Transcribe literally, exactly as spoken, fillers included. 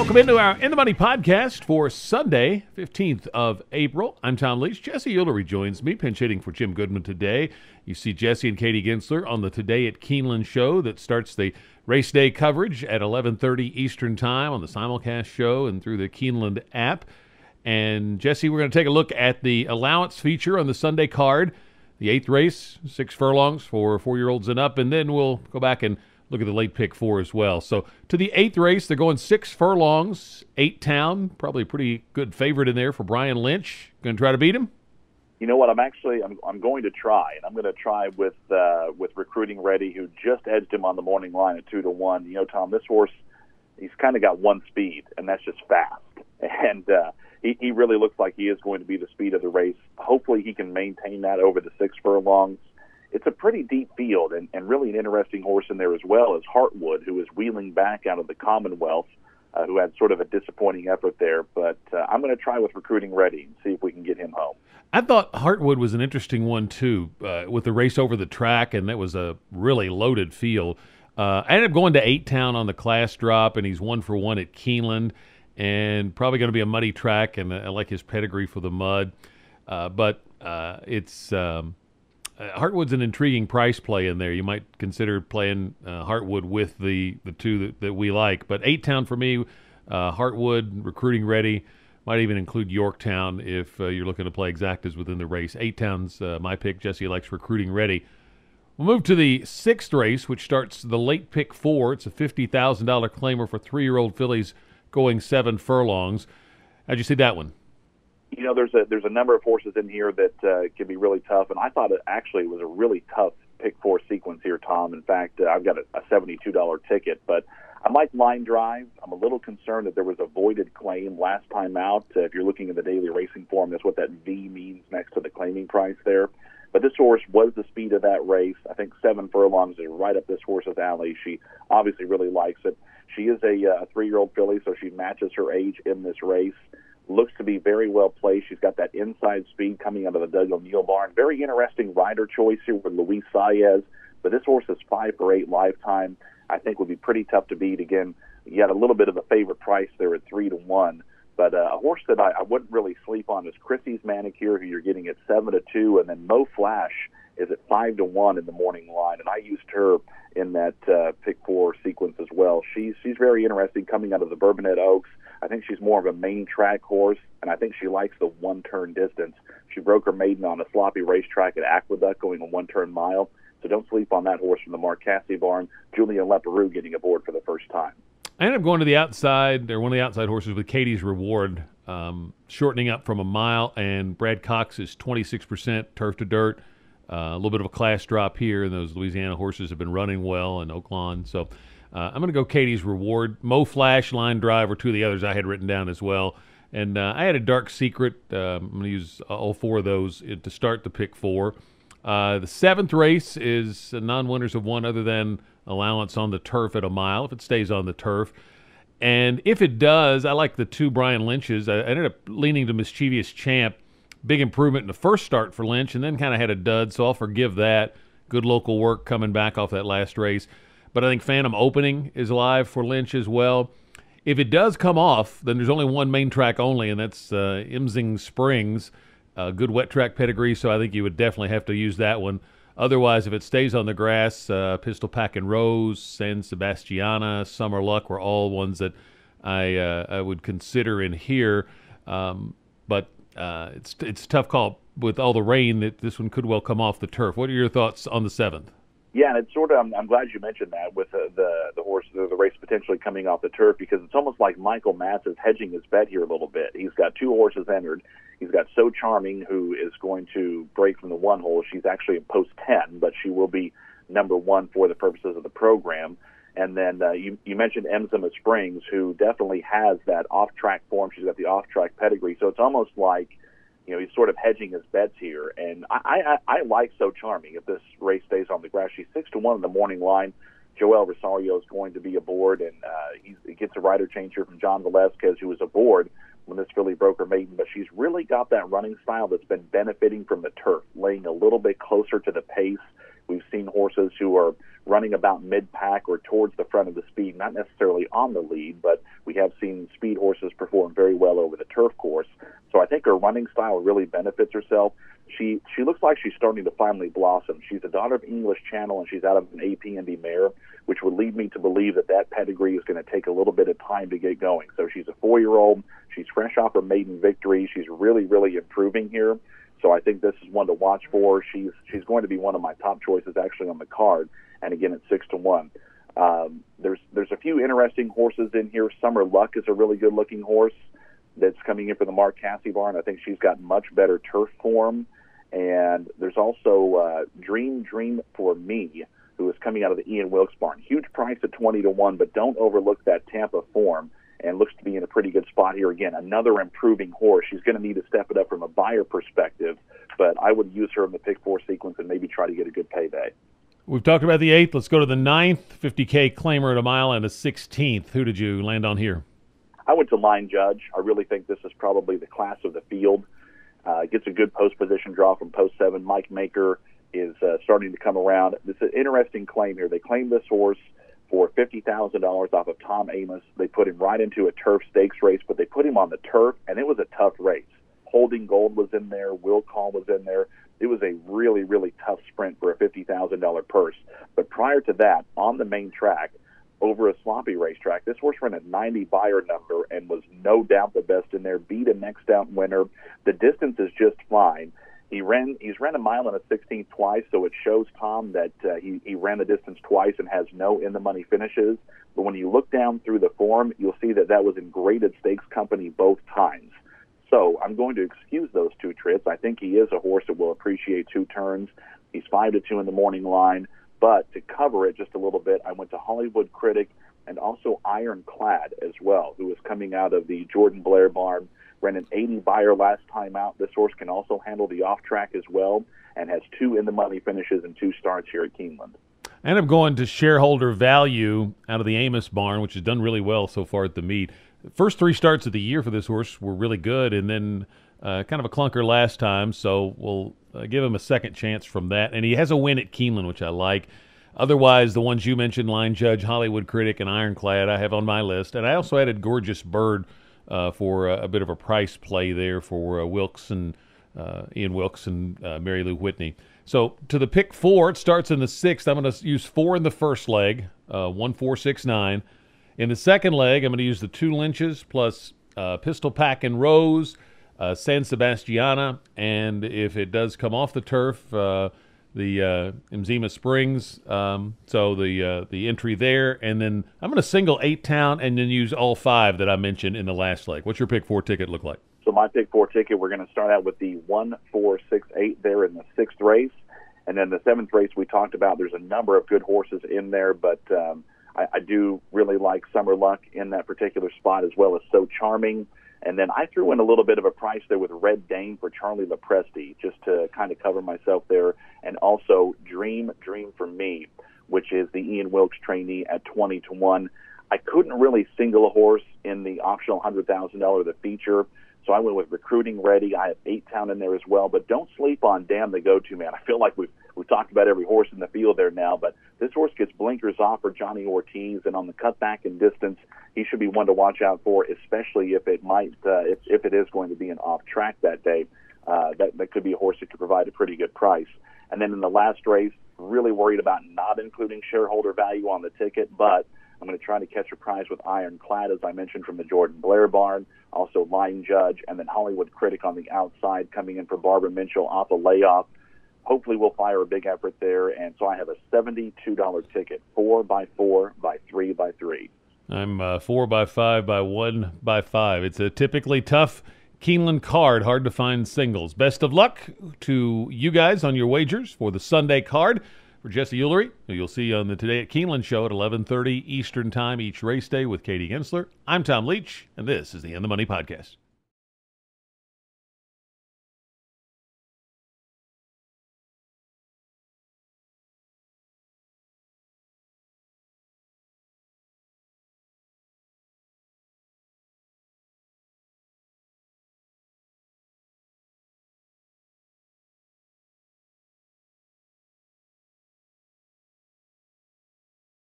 Welcome into our In the Money podcast for Sunday, fifteenth of April. I'm Tom Leach. Jesse Euler rejoins me, pinch hitting for Jim Goodman today. You see Jesse and Katie Ginsler on the Today at Keeneland show that starts the race day coverage at eleven thirty Eastern Time on the simulcast show and through the Keeneland app. And, Jesse, we're going to take a look at the allowance feature on the Sunday card, the eighth race, six furlongs for four-year-olds and up, and then we'll go back and look at the late pick four as well. So to the eighth race, they're going six furlongs, eight town, probably a pretty good favorite in there for Brian Lynch. Going to try to beat him? You know what? I'm actually I'm I'm going to try, and I'm going to try with uh, with Recruiting Ready, who just edged him on the morning line at two to one. You know, Tom, this horse, he's kind of got one speed, and that's just fast. And uh, he he really looks like he is going to be the speed of the race. Hopefully, he can maintain that over the six furlongs. It's a pretty deep field, and, and really an interesting horse in there as well is Heartwood, who is wheeling back out of the Commonwealth, uh, who had sort of a disappointing effort there. But uh, I'm going to try with Recruiting Ready and see if we can get him home. I thought Heartwood was an interesting one, too, uh, with the race over the track, and that was a really loaded field. Uh, I ended up going to eight town on the class drop, and he's one for one at Keeneland, and probably going to be a muddy track, and I like his pedigree for the mud. Uh, but uh, it's... Um, Uh, Heartwood's an intriguing price play in there. You might consider playing uh, Heartwood with the, the two that, that we like. But eight town for me, uh, Heartwood, Recruiting Ready, might even include Yorktown if uh, you're looking to play exactas within the race. eight town's uh, my pick. Jesse likes Recruiting Ready. We'll move to the sixth race, which starts the late pick four. It's a fifty thousand dollars claimer for three-year-old fillies going seven furlongs. How'd you see that one? You know, there's a there's a number of horses in here that uh, can be really tough, and I thought it actually was a really tough pick four sequence here, Tom. In fact, uh, I've got a, a seventy-two dollars ticket, but I like Line Drive. I'm a little concerned that there was a voided claim last time out. Uh, if you're looking at the daily racing form, that's what that V means next to the claiming price there. But this horse was the speed of that race. I think seven furlongs is right up this horse's alley. She obviously really likes it. She is a uh, three-year-old filly, so she matches her age in this race. Looks to be very well placed. She's got that inside speed coming out of the Doug O'Neill barn. Very interesting rider choice here with Luis Saez. But this horse is five for eight lifetime. I think would be pretty tough to beat. Again, you got a little bit of a favorite price there at three to one. But uh, a horse that I, I wouldn't really sleep on is Chrissy's Manicure, who you're getting at seven to two, and then Mo Flash is at five to one in the morning line. And I used her in that uh, pick four sequence as well. She's she's very interesting coming out of the Bourbonnais Oaks. I think she's more of a main track horse, and I think she likes the one-turn distance. She broke her maiden on a sloppy racetrack at Aqueduct going a one-turn mile, so don't sleep on that horse from the Mark Cassidy barn. Julian Leperoux getting aboard for the first time. I ended up going to the outside, or one of the outside horses with Katie's Reward, um, shortening up from a mile, and Brad Cox is twenty-six percent turf to dirt. Uh, a little bit of a class drop here, and those Louisiana horses have been running well in Oaklawn, so... Uh, I'm going to go Katie's Reward. Mo Flash, Line Drive are two of the others I had written down as well. And uh, I had a Dark Secret. Uh, I'm going to use all four of those to start the pick four. Uh, the seventh race is non-winners of one other than allowance on the turf at a mile, if it stays on the turf. And if it does, I like the two Brian Lynches. I ended up leaning to Mischievous Champ. Big improvement in the first start for Lynch, and then kind of had a dud, so I'll forgive that. Good local work coming back off that last race. But I think Phantom Opening is live for Lynch as well. If it does come off, then there's only one main track only, and that's uh, Imsing Springs. Uh, good wet track pedigree, so I think you would definitely have to use that one. Otherwise, if it stays on the grass, uh, Pistol Pack and Rose, San Sebastiana, Summer Luck were all ones that I uh, I would consider in here. Um, but uh, it's it's a tough call with all the rain that this one could well come off the turf. What are your thoughts on the seventh? Yeah, and it's sort of, I'm, I'm glad you mentioned that with the, the, the horse, the, the race potentially coming off the turf, because it's almost like Michael Matz is hedging his bet here a little bit. He's got two horses entered. He's got So Charming, who is going to break from the one hole. She's actually in post ten, but she will be number one for the purposes of the program. And then uh, you, you mentioned Emzima Springs, who definitely has that off-track form. She's got the off-track pedigree. So it's almost like, you know, he's sort of hedging his bets here. And I, I, I like So Charming if this race stays on the grass. She's six to one in the morning line. Joel Rosario is going to be aboard, and uh, he's, he gets a rider change here from John Velazquez, who was aboard when this filly broke her maiden. But she's really got that running style that's been benefiting from the turf, laying a little bit closer to the pace. We've seen horses who are running about mid-pack or towards the front of the speed, not necessarily on the lead, but we We have seen speed horses perform very well over the turf course. So I think her running style really benefits herself. She she looks like she's starting to finally blossom. She's a daughter of English Channel, and she's out of an A P Indy mare, which would lead me to believe that that pedigree is going to take a little bit of time to get going. So she's a four-year-old. She's fresh off her maiden victory. She's really, really improving here. So I think this is one to watch for. She's she's going to be one of my top choices actually on the card, and again at six to one. Um, there's there's a few interesting horses in here. Summer Luck is a really good-looking horse that's coming in for the Mark Casse barn. I think she's got much better turf form. And there's also uh, Dream Dream for Me, who is coming out of the Ian Wilkes barn. Huge price at twenty to one, but don't overlook that Tampa form, and looks to be in a pretty good spot here. Again, another improving horse. She's going to need to step it up from a buyer perspective, but I would use her in the pick four sequence and maybe try to get a good payday. We've talked about the eighth. Let's go to the ninth. fifty K claimer at a mile and a sixteenth. Who did you land on here? I went to Line Judge. I really think this is probably the class of the field. Uh, gets a good post position draw from post seven. Mike Maker is uh, starting to come around. This is an interesting claim here. They claimed this horse for fifty thousand dollars off of Tom Amos. They put him right into a turf stakes race, but they put him on the turf, and it was a tough race. Holding Gold was in there. Will Call was in there. It was a really, really tough sprint for a fifty thousand dollars purse. But prior to that, on the main track, over a sloppy racetrack, this horse ran a ninety buyer number and was no doubt the best in there, beat a next out winner. The distance is just fine. He ran he's ran a mile and a sixteenth twice, so it shows Tom that uh, he, he ran the distance twice and has no in-the-money finishes. But when you look down through the form, you'll see that that was in graded stakes company both times. So I'm going to excuse those two trips. I think he is a horse that will appreciate two turns. He's five to two in the morning line. But to cover it just a little bit, I went to Hollywood Critic and also Ironclad as well, who is coming out of the Jordan Blair barn. Ran an eighty buyer last time out. This horse can also handle the off track as well, and has two in the money finishes and two starts here at Keeneland. And I'm going to shareholder value out of the Amos barn, which has done really well so far at the meet. The first three starts of the year for this horse were really good, and then uh, kind of a clunker last time, so we'll uh, give him a second chance from that. And he has a win at Keeneland, which I like. Otherwise, the ones you mentioned, Line Judge, Hollywood Critic, and Ironclad, I have on my list. And I also added Gorgeous Bird uh, for a, a bit of a price play there for uh, Wilkes and uh, Ian Wilkes and uh, Mary Lou Whitney. So to the pick four, it starts in the sixth. I'm going to use four in the first leg, uh, one, four, six, nine. In the second leg, I'm going to use the two Lynches plus uh, Pistol Pack and Rose, uh, San Sebastiana, and if it does come off the turf, uh, the uh, Mzima Springs. Um, so the uh, the entry there, and then I'm going to single Eight Town and then use all five that I mentioned in the last leg. What's your pick four ticket look like? So my pick four ticket, we're going to start out with the one, four, six, eight there in the sixth race. And then the seventh race we talked about, there's a number of good horses in there, but um, I, I do really like Summer Luck in that particular spot, as well as So Charming. And then I threw in a little bit of a price there with Red Dame for Charlie Lepresti, just to kind of cover myself there. And also Dream, Dream for Me, which is the Ian Wilkes trainee at twenty to one. I couldn't really single a horse in the optional one hundred thousand dollars the feature, so I went with Recruiting Ready. I have Eight Town in there as well, but don't sleep on Damn the Go-To Man. I feel like we've we've talked about every horse in the field there now, but this horse gets blinkers off for Johnny Ortiz, and on the cutback and distance, he should be one to watch out for, especially if it might uh, if if it is going to be an off track that day. Uh, that that could be a horse that could provide a pretty good price. And then in the last race, really worried about not including shareholder value on the ticket, but I'm going to try to catch a prize with Ironclad, as I mentioned, from the Jordan Blair barn, also Line Judge, and then Hollywood Critic on the outside coming in for Barbara Minchell off a layoff. Hopefully we'll fire a big effort there, and so I have a seventy-two dollars ticket, four by four by three by three. I'm uh, four by five by one by five. It's a typically tough Keeneland card, hard to find singles. Best of luck to you guys on your wagers for the Sunday card. For Jesse Ullery, who you'll see on the Today at Keeneland show at eleven thirty Eastern Time each race day with Katie Gensler, I'm Tom Leach, and this is the In the Money Podcast.